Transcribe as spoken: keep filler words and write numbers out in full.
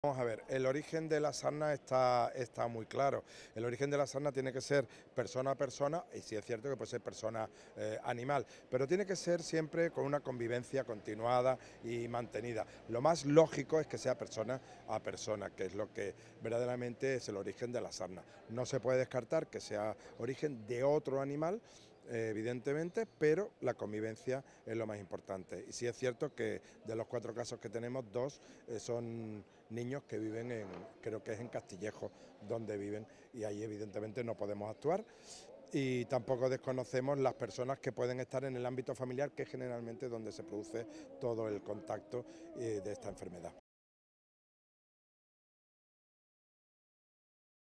Vamos a ver, el origen de la sarna está, está muy claro. El origen de la sarna tiene que ser persona a persona, y sí es cierto que puede ser persona eh, animal, pero tiene que ser siempre con una convivencia continuada y mantenida. Lo más lógico es que sea persona a persona, que es lo que verdaderamente es el origen de la sarna. No se puede descartar que sea origen de otro animal, eh, evidentemente, pero la convivencia es lo más importante. Y sí es cierto que de los cuatro casos que tenemos, dos eh, son niños que viven en, creo que es en Castillejo, donde viven, y ahí evidentemente no podemos actuar. Y tampoco desconocemos las personas que pueden estar en el ámbito familiar, que es generalmente donde se produce todo el contacto eh, de esta enfermedad.